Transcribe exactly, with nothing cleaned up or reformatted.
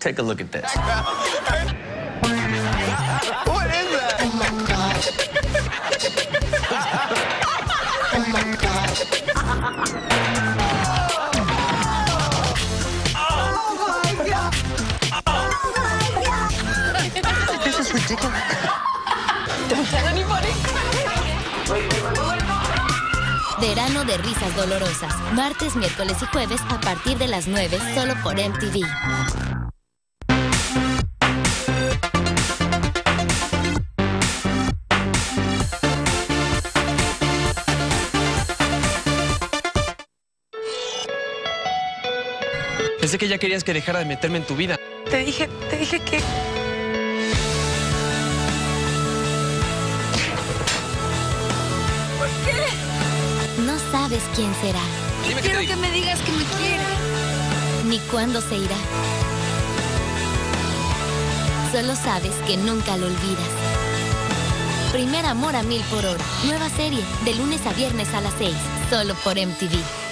Take a look at this. What is that? Oh my gosh. Oh my gosh. This is ridiculous. Don't tell anybody. Verano de risas dolorosas. Martes, miércoles y jueves a partir de las nueve, solo por M T V. Pensé que ya querías que dejara de meterme en tu vida. Te dije, te dije que... ¿Por qué? No sabes quién será, Dime que Quiero te que me digas que me quiere. ni cuándo se irá. Solo sabes que nunca lo olvidas. Primer amor a mil por hora. Nueva serie, de lunes a viernes a las seis, solo por M T V.